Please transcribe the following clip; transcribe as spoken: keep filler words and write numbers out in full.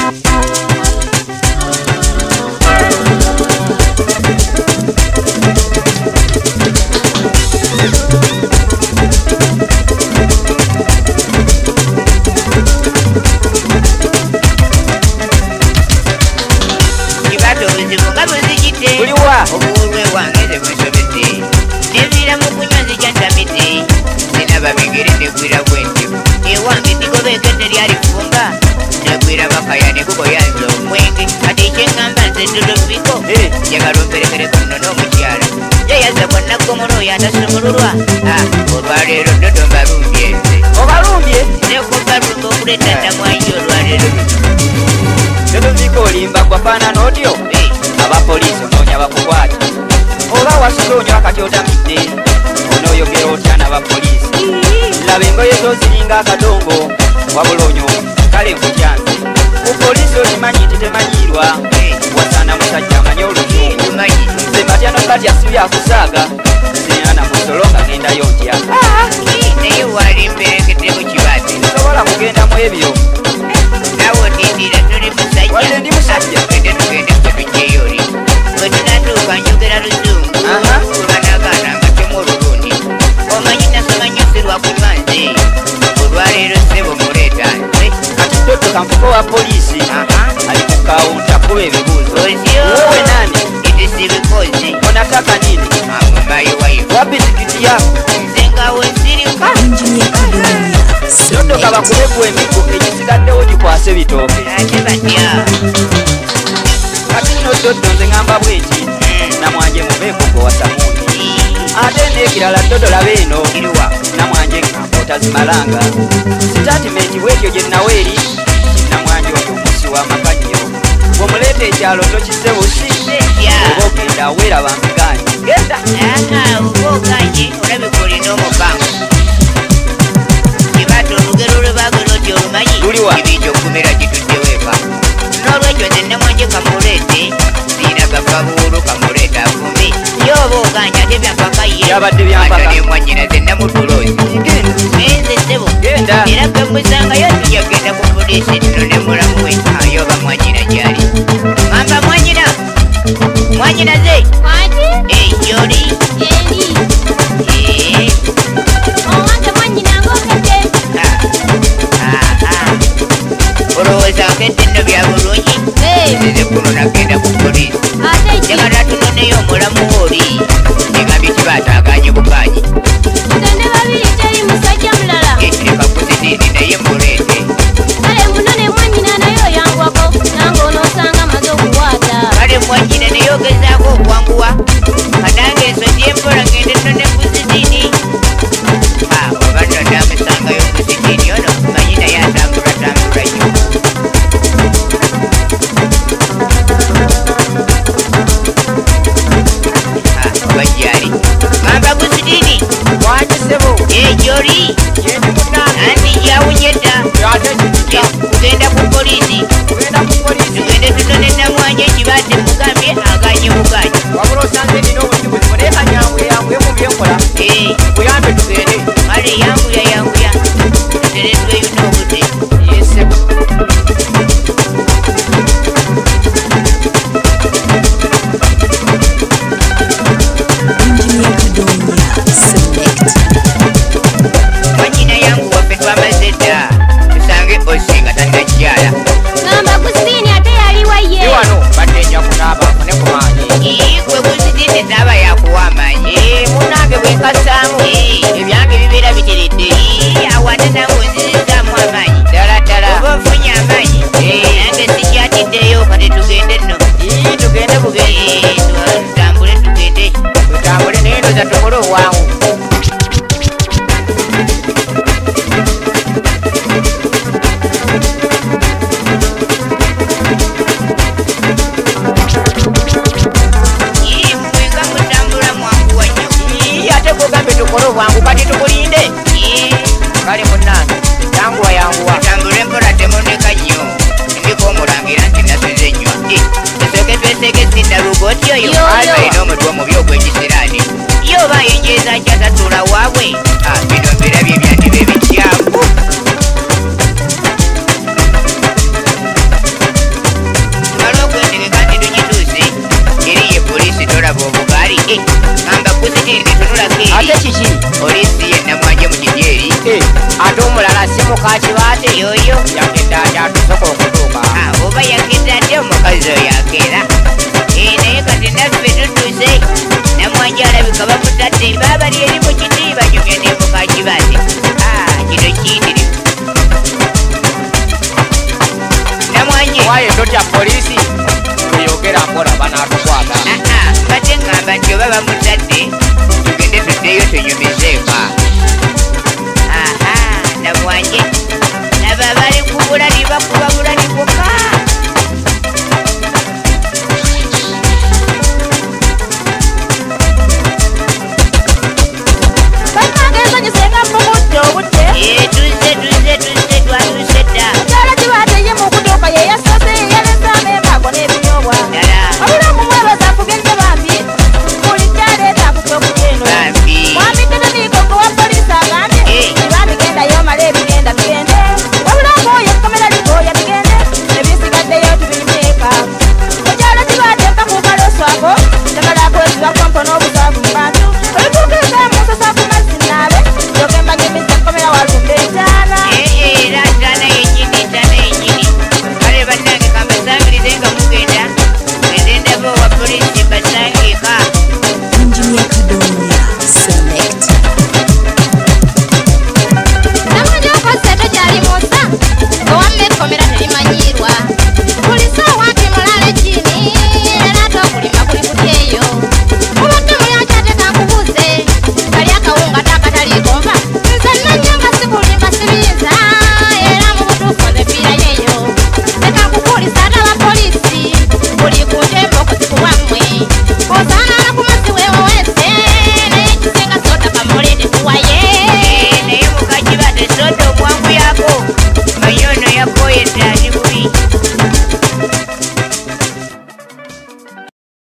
Kadongo wa Balongo kale mkujanze kupoliisi okimanyi tetemanyirwa wasana musajja amanyi oluzungu sematyano kati asibye akusaaga siyana musolonga genda yontya naye wali mberekete mu kibati sobola kugenda mu ebyo nawe ndindira tuli musajja wadde ndi musajja tugende tugende kutujjeyoli bwe tunatuuka njogera luzungu kubanagaana nga temu olulundi omanyi nasoma nyosirwa kunywa nze olwaleero sebo muleeta nze kati toto kamfuko wa polisi ali ku kawunta kuba ebibuuzo wowe nani iti si bikozi onataka nini amumbayi waifu wapi tikiti yako nze nga wensirika toto kabakuleku emigo egisigaddewo gikwase bitooke ate batya kati nno toto nze ngamba bweki Namwanje mubeeko gwe wasamuuni ate n'ekirala toto laba eno Namwanje ngamba otazimalanga sitatimenti bwekyo gye naweeri Namwanje oyo omusi w'amakanyo bw'omuleeta ekyalo tokisse busi oba ogenda weeraba muganye genda oba oganye olabika olina omupango kibata olugero lwe baagala oti olumanyi ebinja okumera gituddeweeka n'olwekyo nze Namwanje kamuleete siina gakabuulu kamuleeta afumi ye oba oganye ate byampakayeata nemwanyina ze namutuloozi enze ssebo era gamusangayo tujagenda ku poliisi tuno ne mulamu we ayo oba mwanyina gyali amba mwanyina mwanyina ze yoli olowooza nkedde nno bya bulungi nze kuno nagenda ku poliisi njagala tunoneyo omulamu oli egambye kibaataganye bukanyi ekireka kuzinini naye muleete kale mwanyina naye ogezaako okwanguwa kanange ensozi empola ngende nnone kuzinini oba nno namusangayo kuzinini ono manyi naye atambulatambula nnyo oba gyali gamba kuzinini egyoli anti yawunye dda kugenda ku poliisi tugende tunone Namwanje kibadde mugambye aganye buganye kale yanguya yanguya teretweyo n'obudde mwanyina yangu waffe twamaze dda tusange osinga tannakyala wano badenya kunaaba fune ku maanyi gwe kuzidinde naaba yakuwa amaanyi munange bwenkasaamu ebyange bibeera biteredde awate nange nzizizaamu amaanyi ddala ddala oba nfunye amaanyi nange sikyatiddeyo kati tugende nno tugende bugende tutambule tugende tutambule naye ndoza tukole obwangu tukole obwangu kati tukulinde kale munange yanguwa yanguwa tambule mpola temoneka nnyo ndiko omulangira nti nasenze nnywa esooke tweseke sindaluga oti oyo alina omutwe omubi ogw'ekisiraani ye oba ayinjiriza kyatatuula waabwe bino mbirabye ebyandiba ebikyafu yoyo yagenda yatusoka okutuuka oba yagenda ddi omukazi oyo akeera naye kati naffe tutuuse Namwanje alabika bamutadde baabali eri mu kiti banyumya nemukakibazi kino kiyitirivu Namwanje waye totya poliisi tuyogera mpola banatukwata mbadde ngamba nti oba bamutadde tugende tuddeyo tunyumizeeka Namwanje naba bali ku bulali bakuba bulali bwokka tuze tuze tuze twatuse dda What do you